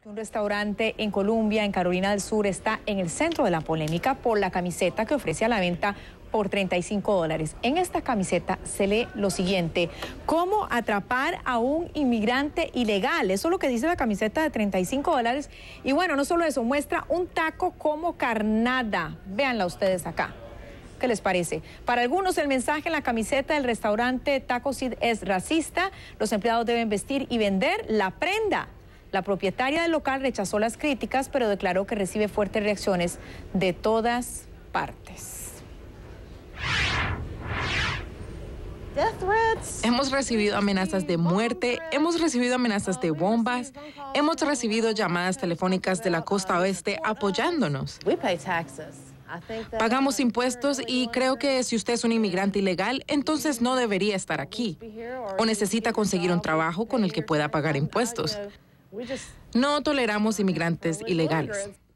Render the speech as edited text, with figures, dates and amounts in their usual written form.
Un restaurante en Columbia, en Carolina del Sur, está en el centro de la polémica por la camiseta que ofrece a la venta por $35. En esta camiseta se lee lo siguiente: ¿cómo atrapar a un inmigrante ilegal? Eso es lo que dice la camiseta de $35. Y bueno, no solo eso, muestra un taco como carnada. Véanla ustedes acá. ¿Qué les parece? Para algunos el mensaje en la camiseta del restaurante Taco Sid es racista. Los empleados deben vestir y vender la prenda. La propietaria del local rechazó las críticas, pero declaró que recibe fuertes reacciones de todas partes. Hemos recibido amenazas de muerte, hemos recibido amenazas de bombas, hemos recibido llamadas telefónicas de la costa oeste apoyándonos. Pagamos impuestos y creo que si usted es un inmigrante ilegal, entonces no debería estar aquí. O necesita conseguir un trabajo con el que pueda pagar impuestos. No toleramos inmigrantes ilegales.